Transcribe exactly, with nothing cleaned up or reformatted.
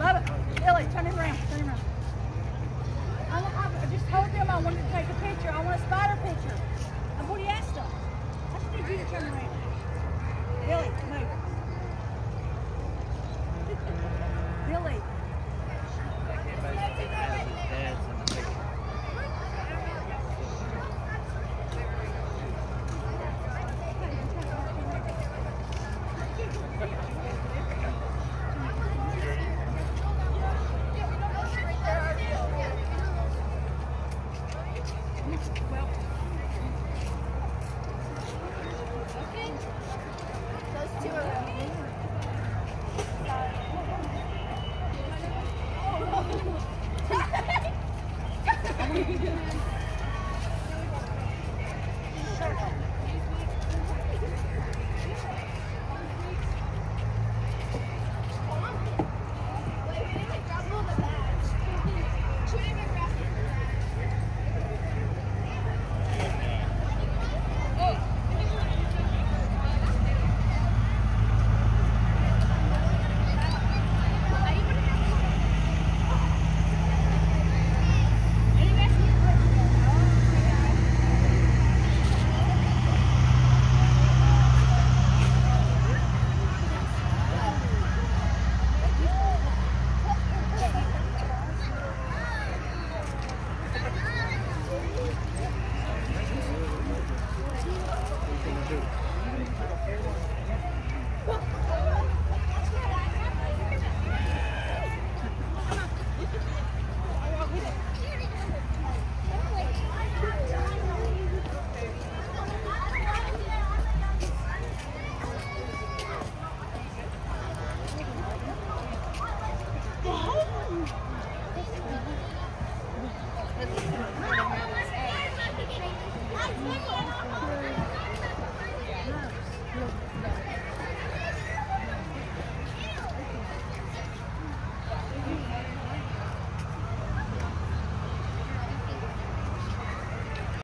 Bubba, Billy, turn him around, turn him around. I, I just told them I wanted to take a picture. I want a spider picture. I've already asked them. I just need you to turn around. Billy.